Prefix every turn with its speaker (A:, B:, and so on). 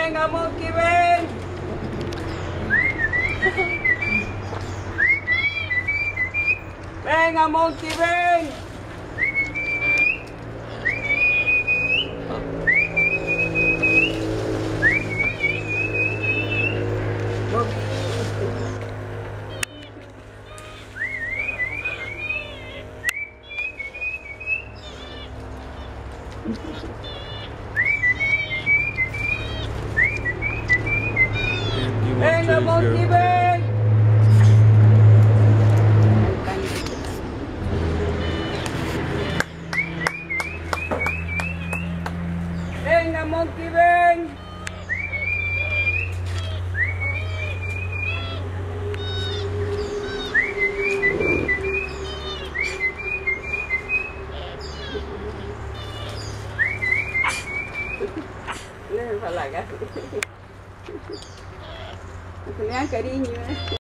A: Venga, Monkey, ven. Venga, Monkey, ven. Venga, Monkey, ven. Venga, Monkey, ven. Le va a lagar. Tenía cariño, ¿eh?